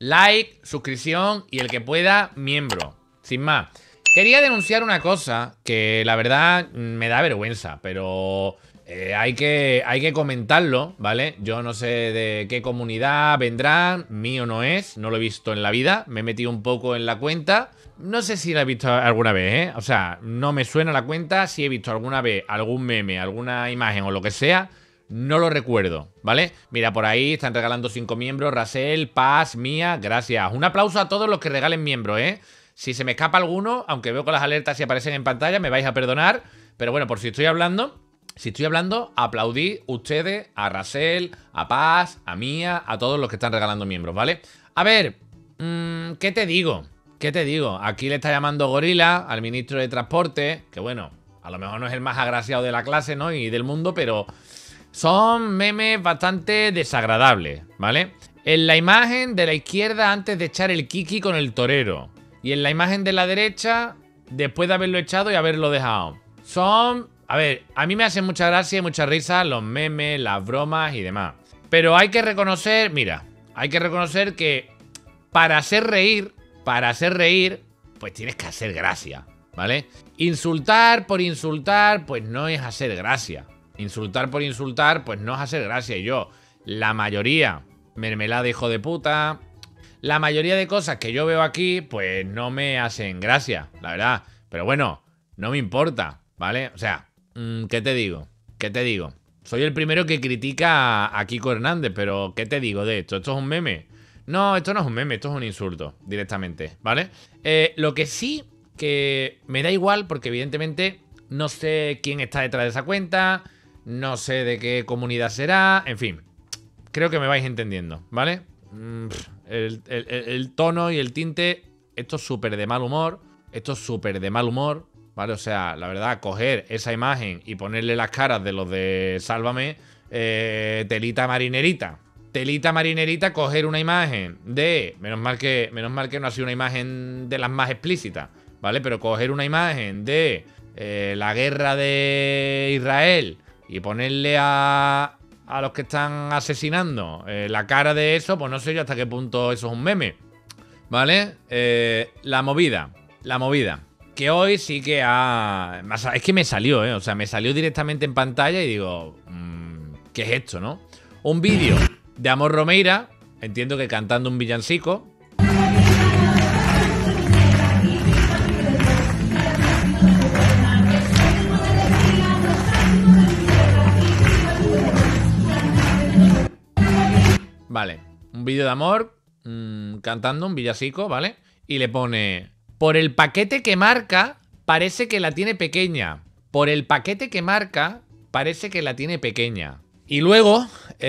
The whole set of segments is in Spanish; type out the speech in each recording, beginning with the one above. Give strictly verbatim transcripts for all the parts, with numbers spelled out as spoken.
like, suscripción y el que pueda, miembro. Sin más. Quería denunciar una cosa que la verdad me da vergüenza, pero eh, hay, que, hay que comentarlo, ¿vale? Yo no sé de qué comunidad vendrá, mío no es, no lo he visto en la vida, me he metido un poco en la cuenta. No sé si la he visto alguna vez, ¿eh? O sea, no me suena la cuenta, si he visto alguna vez algún meme, alguna imagen o lo que sea, no lo recuerdo, ¿vale? Mira, por ahí están regalando cinco miembros, Rasel, Paz, Mía, gracias. Un aplauso a todos los que regalen miembros, ¿eh? Si se me escapa alguno, aunque veo que las alertas si aparecen en pantalla, me vais a perdonar. Pero bueno, por si estoy hablando, si estoy hablando, aplaudid ustedes a Rasel, a Paz, a Mía, a todos los que están regalando miembros, ¿vale? A ver, mmm, ¿qué te digo? ¿Qué te digo? Aquí le está llamando Gorila al ministro de Transporte, que bueno, a lo mejor no es el más agraciado de la clase, ¿no? Y del mundo, pero son memes bastante desagradables, ¿vale? En la imagen de la izquierda antes de echar el kiki con el torero. Y en la imagen de la derecha, después de haberlo echado y haberlo dejado. Son... A ver, a mí me hacen mucha gracia y mucha risa los memes, las bromas y demás. Pero hay que reconocer, mira, hay que reconocer que para hacer reír, para hacer reír, pues tienes que hacer gracia, ¿vale? Insultar por insultar, pues no es hacer gracia. Insultar por insultar, pues no es hacer gracia. Y yo, la mayoría, mermelada hijo de puta... La mayoría de cosas que yo veo aquí, pues no me hacen gracia, la verdad. Pero bueno, no me importa, ¿vale? O sea, ¿qué te digo? ¿Qué te digo? Soy el primero que critica a Kiko Hernández, pero ¿qué te digo de esto? ¿Esto es un meme? No, esto no es un meme, esto es un insulto, directamente, ¿vale? Eh, lo que sí que me da igual, porque evidentemente no sé quién está detrás de esa cuenta, no sé de qué comunidad será, en fin. Creo que me vais entendiendo, ¿vale? El, el, el tono y el tinte, esto es súper de mal humor. Esto es súper de mal humor, ¿vale? O sea, la verdad, coger esa imagen y ponerle las caras de los de Sálvame, eh, telita marinerita. Telita marinerita, coger una imagen de... Menos mal que, menos mal que no ha sido una imagen de las más explícitas, ¿vale? Pero coger una imagen de eh, la guerra de Israel y ponerle a... a los que están asesinando eh, la cara de eso, pues no sé yo hasta qué punto eso es un meme, ¿vale? Eh, la movida, la movida, que hoy sí que ha... Es que me salió, ¿eh? O sea, me salió directamente en pantalla y digo, mmm, ¿qué es esto, no? Un vídeo de Amor Romeira, entiendo que cantando un villancico. Vale, un vídeo de amor, mmm, cantando un villancico, ¿vale? Y le pone, por el paquete que marca, parece que la tiene pequeña. Por el paquete que marca, parece que la tiene pequeña. Y luego,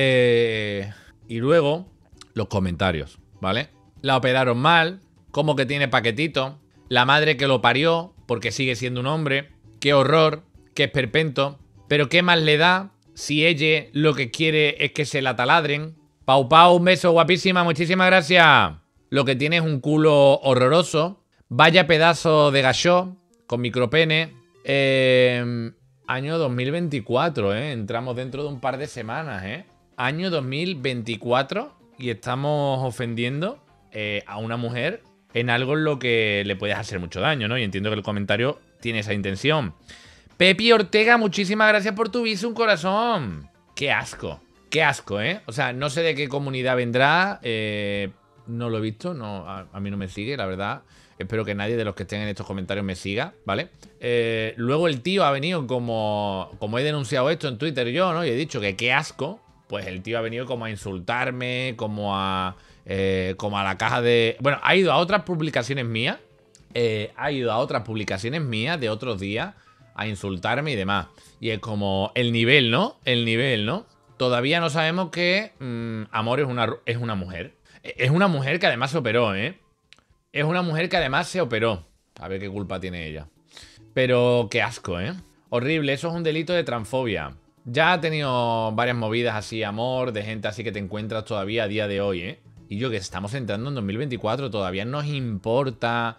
eh, y luego, los comentarios, ¿vale? La operaron mal, como que tiene paquetito, la madre que lo parió, porque sigue siendo un hombre, qué horror, qué esperpento, pero qué más le da si ella lo que quiere es que se la taladren. Pau Pau, un beso, guapísima, muchísimas gracias. Lo que tiene es un culo horroroso. Vaya pedazo de gachó con micropene. Eh, año dos mil veinticuatro, ¿eh? Entramos dentro de un par de semanas, ¿eh? Año dos mil veinticuatro y estamos ofendiendo eh, a una mujer en algo en lo que le puedes hacer mucho daño, ¿no? Y entiendo que el comentario tiene esa intención. Pepi Ortega, muchísimas gracias por tu viso, un corazón. ¡Qué asco! Qué asco, ¿eh? O sea, no sé de qué comunidad vendrá. Eh, no lo he visto. No, a, a mí no me sigue, la verdad. Espero que nadie de los que estén en estos comentarios me siga, ¿vale? Eh, luego el tío ha venido como... Como he denunciado esto en Twitter yo, ¿no? Y he dicho que qué asco. Pues el tío ha venido como a insultarme, como a... Eh, como a la caja de... Bueno, ha ido a otras publicaciones mías. Eh, ha ido a otras publicaciones mías de otros días a insultarme y demás. Y es como el nivel, ¿no? El nivel, ¿no? Todavía no sabemos que mmm, Amor es una, es una mujer. Es una mujer que además se operó, ¿eh? Es una mujer que además se operó. A ver qué culpa tiene ella. Pero qué asco, ¿eh? Horrible, eso es un delito de transfobia. Ya ha tenido varias movidas así, Amor, de gente así que te encuentras todavía a día de hoy, ¿eh? Y yo que estamos entrando en dos mil veinticuatro, todavía nos importa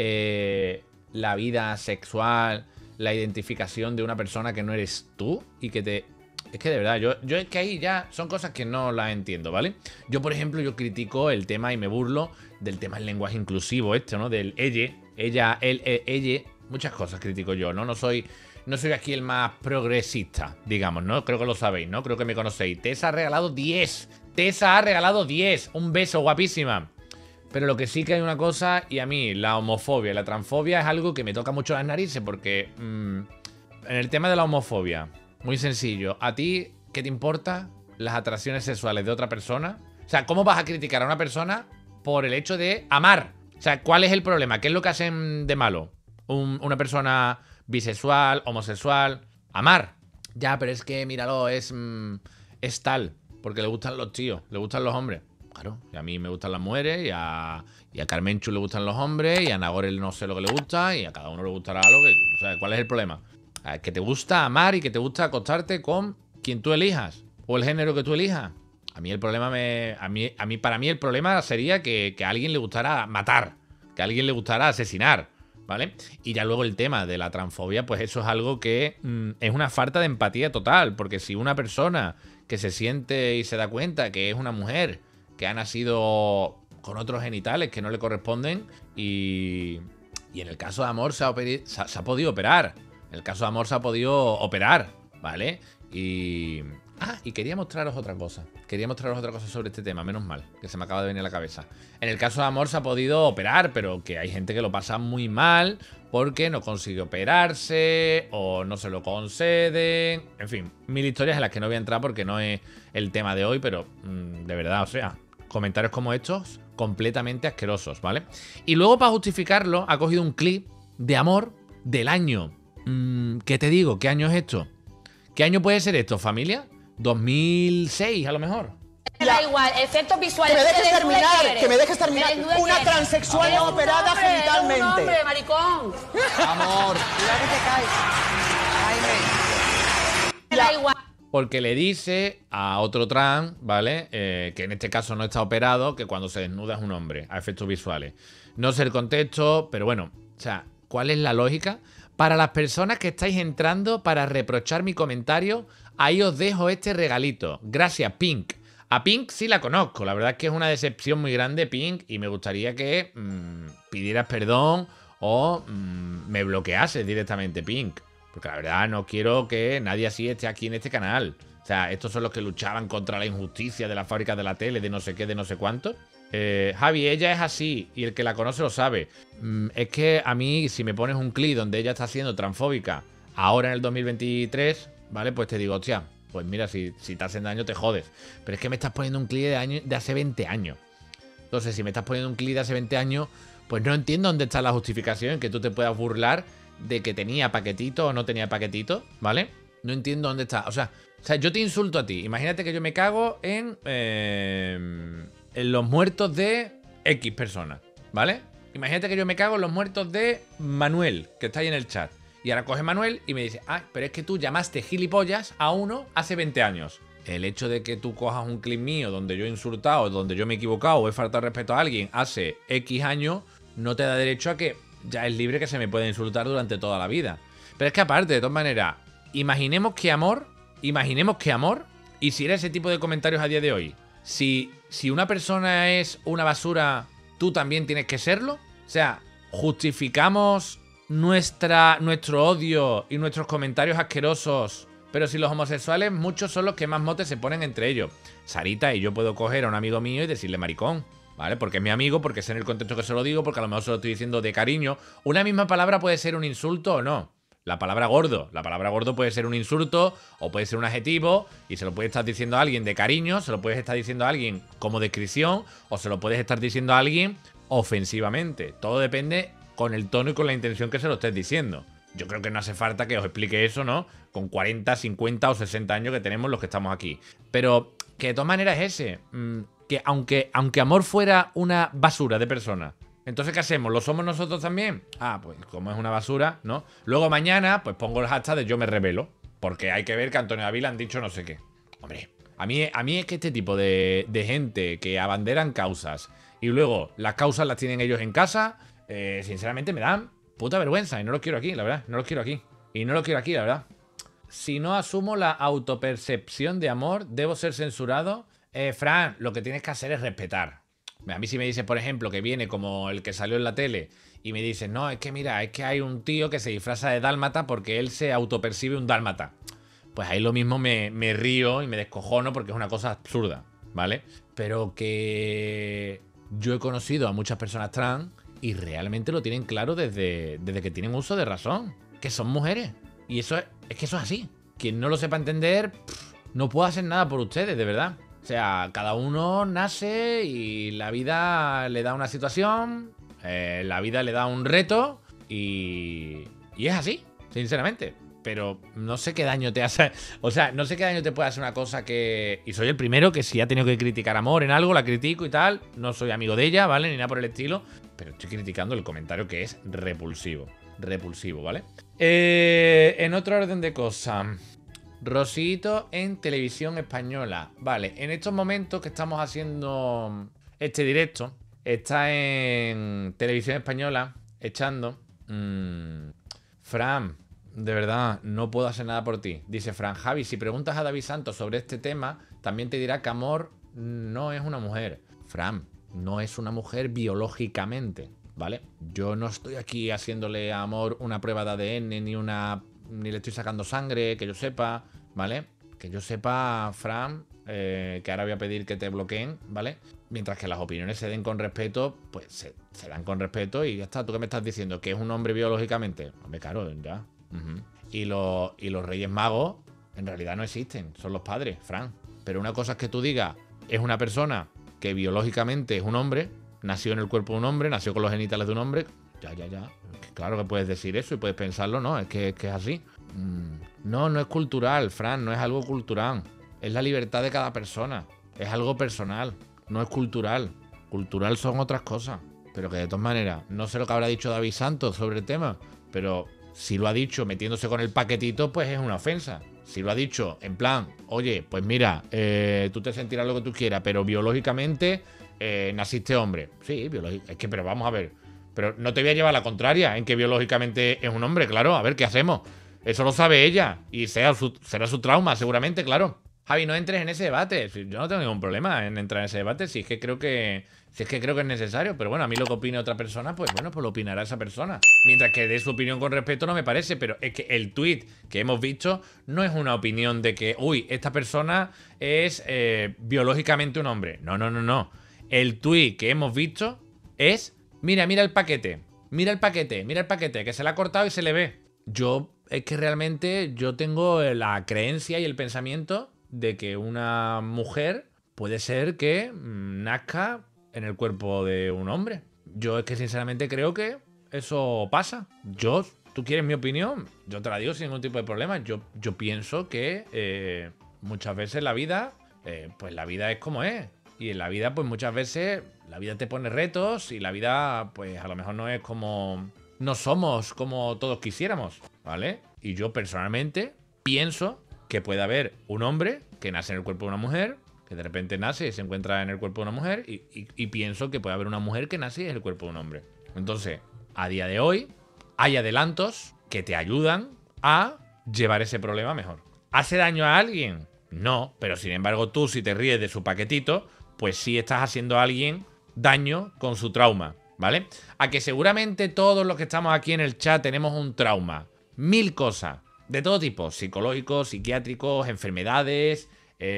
eh, la vida sexual, la identificación de una persona que no eres tú y que te... Es que de verdad, yo, yo es que ahí ya son cosas que no las entiendo, ¿vale? Yo, por ejemplo, yo critico el tema y me burlo del tema del lenguaje inclusivo este, ¿no? Del elle, ella, él, él, elle. Muchas cosas critico yo, ¿no? No soy, no soy aquí el más progresista, digamos, ¿no? Creo que lo sabéis, ¿no? Creo que me conocéis. Tessa ha regalado diez. Tessa ha regalado diez. Un beso, guapísima. Pero lo que sí que hay una cosa, y a mí la homofobia y la transfobia es algo que me toca mucho las narices porque mmm, en el tema de la homofobia, muy sencillo. ¿A ti qué te importa las atracciones sexuales de otra persona? O sea, ¿cómo vas a criticar a una persona por el hecho de amar? O sea, ¿cuál es el problema? ¿Qué es lo que hacen de malo? Un, una persona bisexual, homosexual, amar. Ya, pero es que, míralo, es, mmm, es tal, porque le gustan los tíos, le gustan los hombres. Claro, y a mí me gustan las mujeres, y a, y a Carmenchu le gustan los hombres, y a Nagore no sé lo que le gusta, y a cada uno le gustará lo que... O sea, ¿cuál es el problema? Que te gusta amar y que te gusta acostarte con quien tú elijas, o el género que tú elijas. A mí el problema me... A mí, a mí para mí el problema sería que, que a alguien le gustara matar, que a alguien le gustara asesinar, ¿vale? Y ya luego el tema de la transfobia, pues eso es algo que mmm, es una falta de empatía total, porque si una persona que se siente y se da cuenta que es una mujer que ha nacido con otros genitales que no le corresponden y, y en el caso de Amor se ha, se, ha, se ha podido operar, en el caso de Amor se ha podido operar, ¿vale? Y... Ah, y quería mostraros otra cosa. Quería mostraros otra cosa sobre este tema, menos mal, que se me acaba de venir a la cabeza. En el caso de Amor se ha podido operar, pero que hay gente que lo pasa muy mal porque no consigue operarse o no se lo conceden. En fin, mil historias en las que no voy a entrar porque no es el tema de hoy, pero mmm, de verdad, o sea, comentarios como estos completamente asquerosos, ¿vale? Y luego para justificarlo ha cogido un clip de Amor del año. Mmm, ¿Qué te digo? ¿Qué año es esto? ¿Qué año puede ser esto, familia? dos mil seis, a lo mejor. Me da igual, efectos visuales. Que me dejes terminar, quieres? que me dejes terminar. Que Una transexual no operada hombre, genitalmente. Un hombre, maricón. Amor, cuidado que te caes. Jaime. Me da igual. Porque le dice a otro trans, ¿vale? Eh, que en este caso no está operado, que cuando se desnuda es un hombre, a efectos visuales. No sé el contexto, pero bueno, o sea, ¿cuál es la lógica? Para las personas que estáis entrando para reprochar mi comentario, ahí os dejo este regalito. Gracias, Pink. A Pink sí la conozco. La verdad es que es una decepción muy grande, Pink, y me gustaría que mmm, pidieras perdón o mmm, me bloqueases directamente, Pink. Porque la verdad no quiero que nadie así esté aquí en este canal. O sea, estos son los que luchaban contra la injusticia de las fábricas de la tele, de no sé qué, de no sé cuánto. Eh, Javi, ella es así y el que la conoce lo sabe. Mm, es que a mí, si me pones un clip donde ella está siendo transfóbica ahora en el dos mil veintitrés, ¿vale? Pues te digo, hostia, pues mira, si, si te hacen daño te jodes. Pero es que me estás poniendo un clip de, año, de hace veinte años. Entonces, si me estás poniendo un clip de hace veinte años, pues no entiendo dónde está la justificación en que tú te puedas burlar de que tenía paquetito o no tenía paquetito, ¿vale? No entiendo dónde está. O sea, o sea, yo te insulto a ti. Imagínate que yo me cago en... Eh, en los muertos de X personas, ¿vale? Imagínate que yo me cago en los muertos de Manuel, que está ahí en el chat. Y ahora coge Manuel y me dice, ah, pero es que tú llamaste gilipollas a uno hace veinte años. El hecho de que tú cojas un clip mío donde yo he insultado, donde yo me he equivocado o he faltado respeto a alguien hace X años, no te da derecho a que ya es libre que se me pueda insultar durante toda la vida. Pero es que aparte, de todas maneras, imaginemos que Amor, imaginemos que Amor hiciera ese tipo de comentarios a día de hoy. Si, si una persona es una basura, ¿tú también tienes que serlo? O sea, ¿justificamos nuestra, nuestro odio y nuestros comentarios asquerosos? Pero si los homosexuales, muchos son los que más motes se ponen entre ellos. Sarita, y yo puedo coger a un amigo mío y decirle maricón, ¿vale? Porque es mi amigo, porque sé en el contexto que se lo digo, porque a lo mejor se lo estoy diciendo de cariño. Una misma palabra puede ser un insulto o no. La palabra gordo. La palabra gordo puede ser un insulto o puede ser un adjetivo y se lo puedes estar diciendo a alguien de cariño, se lo puedes estar diciendo a alguien como descripción o se lo puedes estar diciendo a alguien ofensivamente. Todo depende con el tono y con la intención que se lo estés diciendo. Yo creo que no hace falta que os explique eso, ¿no? Con cuarenta, cincuenta o sesenta años que tenemos los que estamos aquí. Pero que de todas maneras es ese. Mmm, que aunque, aunque Amor fuera una basura de persona, entonces, ¿qué hacemos? ¿Lo somos nosotros también? Ah, pues como es una basura, ¿no? Luego mañana, pues pongo el hashtag de yo me revelo. Porque hay que ver que Antonio Ávila han dicho no sé qué. Hombre, a mí, a mí es que este tipo de, de gente que abanderan causas y luego las causas las tienen ellos en casa, eh, sinceramente me dan puta vergüenza y no los quiero aquí, la verdad. No los quiero aquí. Y no los quiero aquí, la verdad. si no asumo la autopercepción de amor, ¿debo ser censurado? Eh, Fran, lo que tienes que hacer es respetar. A mí si me dices, por ejemplo, que viene como el que salió en la tele y me dices, no, es que mira, es que hay un tío que se disfraza de dálmata porque él se autopercibe un dálmata. Pues ahí lo mismo me, me río y me descojono porque es una cosa absurda, ¿vale? Pero que yo he conocido a muchas personas trans y realmente lo tienen claro desde, desde que tienen uso de razón, que son mujeres. Y eso es, es que eso es así. Quien no lo sepa entender, pff, no puedo hacer nada por ustedes, de verdad. O sea, cada uno nace y la vida le da una situación, eh, la vida le da un reto y, y es así, sinceramente. Pero no sé qué daño te hace. O sea, no sé qué daño te puede hacer una cosa que... Y soy el primero que si ha tenido que criticar amor en algo, la critico y tal. No soy amigo de ella, ¿vale? Ni nada por el estilo. Pero estoy criticando el comentario que es repulsivo. Repulsivo, ¿vale? Eh, en otro orden de cosas. Rosito en televisión española. Vale, en estos momentos que estamos haciendo este directo, está en televisión española echando... Mmm, Fran... De verdad, no puedo hacer nada por ti. Dice Fran, Javi, si preguntas a David Santos sobre este tema, también te dirá que amor no es una mujer. Fran, no es una mujer biológicamente, ¿vale? Yo no estoy aquí haciéndole a amor una prueba de A D N, ni una ni le estoy sacando sangre, que yo sepa, ¿vale? Que yo sepa, Fran, eh, que ahora voy a pedir que te bloqueen, ¿vale? Mientras que las opiniones se den con respeto, pues se, se dan con respeto y ya está. ¿Tú qué me estás diciendo? ¿Que es un hombre biológicamente? Hombre, claro, ya... Uh-huh. Y, los, y los Reyes Magos en realidad no existen, son los padres, Fran. Pero una cosa es que tú digas, es una persona que biológicamente es un hombre, nació en el cuerpo de un hombre, nació con los genitales de un hombre. Ya, ya, ya. Claro que puedes decir eso y puedes pensarlo, no, es que es, que es así. Mm, no, no es cultural, Fran, no es algo cultural. Es la libertad de cada persona, es algo personal, no es cultural. Cultural son otras cosas. Pero que de todas maneras, no sé lo que habrá dicho David Santos sobre el tema, pero... Si lo ha dicho metiéndose con el paquetito, pues es una ofensa. Si lo ha dicho en plan, oye, pues mira, eh, tú te sentirás lo que tú quieras, pero biológicamente eh, naciste hombre. Sí, biológicamente. Es que, pero vamos a ver. Pero no te voy a llevar la contraria en que biológicamente es un hombre, claro. A ver, ¿qué hacemos? Eso lo sabe ella. Y sea su, será su trauma, seguramente, claro. Javi, no entres en ese debate. Yo no tengo ningún problema en entrar en ese debate. Si es que creo que... Si es que creo que es necesario, pero bueno, a mí lo que opine otra persona, pues bueno, pues lo opinará esa persona. Mientras que dé su opinión con respeto no me parece, pero es que el tweet que hemos visto no es una opinión de que, uy, esta persona es eh, biológicamente un hombre. No, no, no, no. El tweet que hemos visto es, mira, mira el paquete, mira el paquete, mira el paquete, que se le ha cortado y se le ve. Yo, es que realmente yo tengo la creencia y el pensamiento de que una mujer puede ser que mmm, nazca en el cuerpo de un hombre. Yo es que sinceramente creo que eso pasa. Yo, ¿tú quieres mi opinión? Yo te la digo sin ningún tipo de problema. Yo, yo pienso que eh, muchas veces la vida, eh, pues la vida es como es. Y en la vida, pues muchas veces, la vida te pone retos y la vida, pues a lo mejor no es como... No somos como todos quisiéramos, ¿vale? Y yo personalmente pienso que puede haber un hombre que nace en el cuerpo de una mujer, que de repente nace y se encuentra en el cuerpo de una mujer, y, y, y pienso que puede haber una mujer que nace y es el cuerpo de un hombre. Entonces, a día de hoy, hay adelantos que te ayudan a llevar ese problema mejor. ¿Hace daño a alguien? No, pero sin embargo tú, si te ríes de su paquetito, pues sí estás haciendo a alguien daño con su trauma, ¿vale? A que seguramente todos los que estamos aquí en el chat tenemos un trauma. Mil cosas, de todo tipo, psicológicos, psiquiátricos, enfermedades,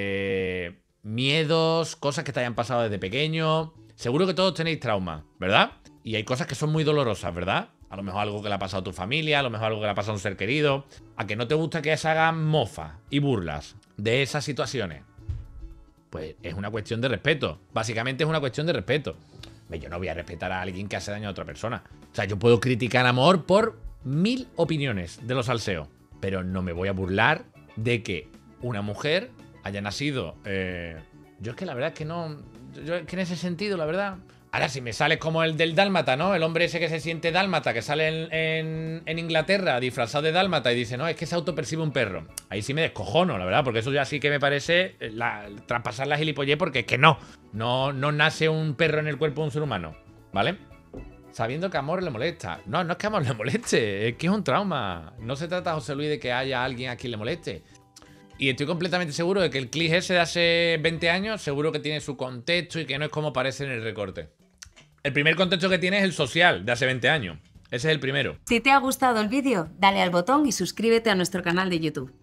eh... miedos, cosas que te hayan pasado desde pequeño. Seguro que todos tenéis trauma, ¿verdad? Y hay cosas que son muy dolorosas, ¿verdad? A lo mejor algo que le ha pasado a tu familia, a lo mejor algo que le ha pasado a un ser querido. A que no te gusta que se hagan mofas y burlas de esas situaciones. Pues es una cuestión de respeto. Básicamente es una cuestión de respeto. Yo no voy a respetar a alguien que hace daño a otra persona. O sea, yo puedo criticar amor por mil opiniones de los salseos, pero no me voy a burlar de que una mujer haya nacido... Eh... Yo es que la verdad es que no... Yo es que en ese sentido, la verdad... Ahora, si me sales como el del dálmata, ¿no? El hombre ese que se siente dálmata, que sale en, en, en Inglaterra disfrazado de dálmata y dice, no, es que se autopercibe un perro. Ahí sí me descojono, la verdad, porque eso ya sí que me parece la, traspasar la gilipollez, porque es que no. No, no nace un perro en el cuerpo de un ser humano, ¿vale? sabiendo que a Amor le molesta. No, no es que a Amor le moleste, es que es un trauma. No se trata, José Luis, de que haya alguien a quien le moleste. Y estoy completamente seguro de que el clip ese de hace veinte años seguro que tiene su contexto y que no es como parece en el recorte. El primer contexto que tiene es el social de hace veinte años. Ese es el primero. Si te ha gustado el vídeo, dale al botón y suscríbete a nuestro canal de YouTube.